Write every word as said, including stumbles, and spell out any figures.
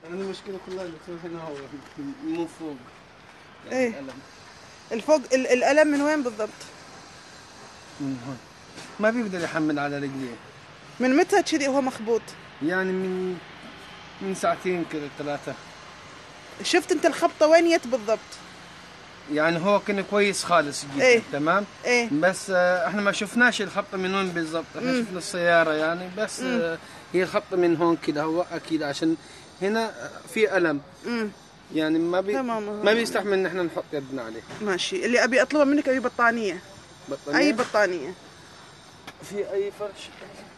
انا المشكله كلها اللي تصير هنا هو مو فوق يعني ايه الألم. الفوق ال- الالم من وين بالضبط؟ من هون ما بيقدر يحمل على رجليه. من متى كذي هو مخبوط؟ يعني من من ساعتين كذا ثلاثه. شفت انت الخبطه وين يت بالضبط؟ يعني هو كان كويس خالص جدا. ايه تمام. ايه بس آه، احنا ما شفناش الخبطه من وين بالضبط. احنا مم. شفنا السياره يعني بس مم. آه، هي الخبطه من هون كده هو اكيد عشان هنا آه، في الم. امم يعني ما بي تمام. ما بيستحمل ان احنا نحط يدنا عليه. ماشي، اللي ابي اطلبه منك ابي بطانيه. اي بطانيه. بطانيه. في اي فرش؟